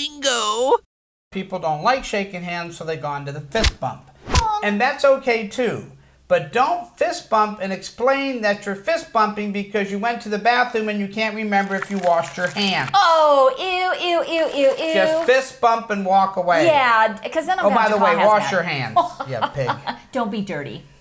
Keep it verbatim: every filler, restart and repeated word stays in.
Bingo. People don't like shaking hands, so they go on to the fist bump. And that's okay too. But don't fist bump and explain that you're fist bumping because you went to the bathroom and you can't remember if you washed your hands. Oh, ew, ew, ew, ew, ew. Just fist bump and walk away. Yeah, because then I'm Oh, going to by have the to way, call wash hazmat. your hands, you pig. Don't be dirty.